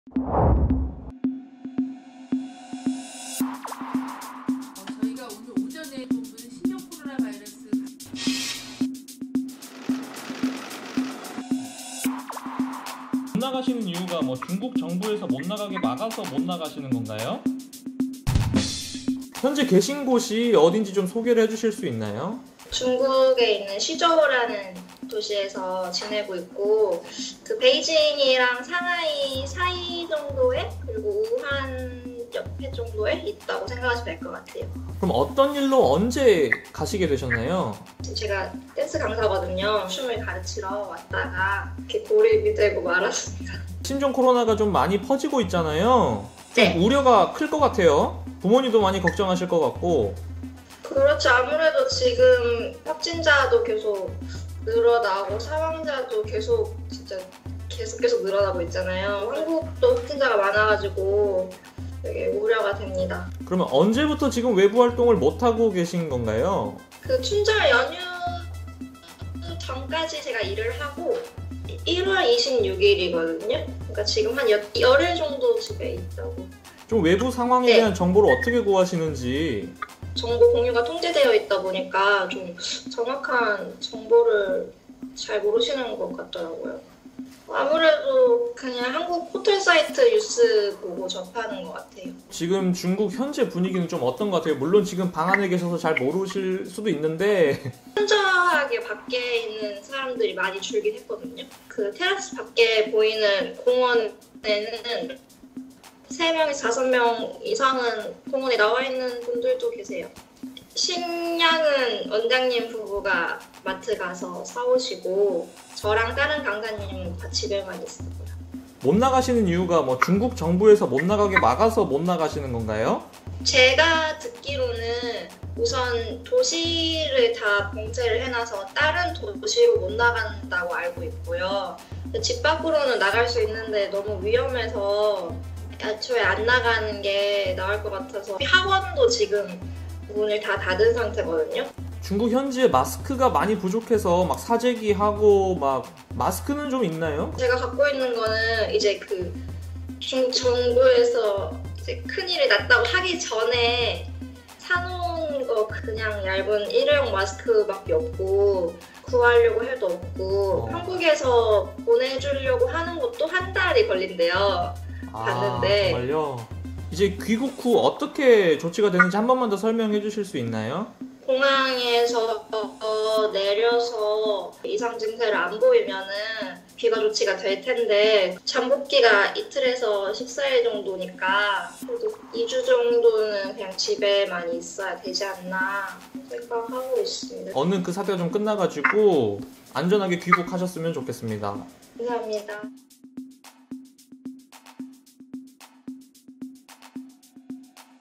저희가 오늘 오전에 본 분은 신종 코로나 바이러스 못 나가시는 이유가 뭐 중국 정부에서 못 나가게 막아서 못 나가시는 건가요? 현재 계신 곳이 어딘지 좀 소개를 해주실 수 있나요? 중국에 있는 시저우라는 도시에서 지내고 있고, 그 베이징이랑 상하이 사이 정도에, 그리고 우한 옆에 정도에 있다고 생각하시면 될 것 같아요. 그럼 어떤 일로 언제 가시게 되셨나요? 제가 댄스 강사거든요. 춤을 가르치러 왔다가 이렇게 고립이 되고 말았습니다. 신종 코로나가 좀 많이 퍼지고 있잖아요. 네. 우려가 클 것 같아요. 부모님도 많이 걱정하실 것 같고. 그렇죠. 아무래도 지금 확진자도 계속 늘어나고 사망자도 계속 계속 늘어나고 있잖아요. 한국도 확진자가 많아가지고 되게 우려가 됩니다. 그러면 언제부터 지금 외부 활동을 못 하고 계신 건가요? 그 춘절 연휴 전까지 제가 일을 하고 1월 26일이거든요. 그러니까 지금 한 열흘 정도 집에 있다고. 좀 외부 상황에 네. 대한 정보를 어떻게 구하시는지. 정보 공유가 통제되어 있다 보니까 좀 정확한 정보를 잘 모르시는 것 같더라고요. 아무래도 그냥 한국 포털 사이트 뉴스 보고 접하는 것 같아요. 지금 중국 현재 분위기는 좀 어떤 것 같아요? 물론 지금 방 안에 계셔서 잘 모르실 수도 있는데 현저하게 밖에 있는 사람들이 많이 줄긴 했거든요. 그 테라스 밖에 보이는 공원에는 3명에서 5명 이상은 공원에 나와 있는 분들도 계세요. 식량은 원장님 부부가 마트 가서 사오시고 저랑 다른 강사님은 다 집에만 있어요. 못 나가시는 이유가 뭐 중국 정부에서 못 나가게 막아서 못 나가시는 건가요? 제가 듣기로는 우선 도시를 다 봉쇄를 해놔서 다른 도시로 못 나간다고 알고 있고요. 집 밖으로는 나갈 수 있는데 너무 위험해서 애초에 안 나가는 게 나을 것 같아서 학원도 지금 문을 다 닫은 상태거든요. 중국 현지에 마스크가 많이 부족해서 막 사재기하고 막 마스크는 좀 있나요? 제가 갖고 있는 거는 이제 그 중국 정부에서 이제 큰일이 났다고 하기 전에 사놓은 거 그냥 얇은 일회용 마스크밖에 없고 구하려고 해도 없고 한국에서 보내주려고 하는 것도 한 달이 걸린대요. 봤는데. 정말요? 이제 귀국 후 어떻게 조치가 되는지 한 번만 더 설명해 주실 수 있나요? 공항에서 내려서 이상 증세를 안 보이면은 귀가 조치가 될 텐데 잠복기가 이틀에서 14일 정도니까 그래도 2주 정도는 그냥 집에만 있어야 되지 않나 생각하고 있습니다. 얼른 그 사태가 좀 끝나가지고 안전하게 귀국하셨으면 좋겠습니다. 감사합니다.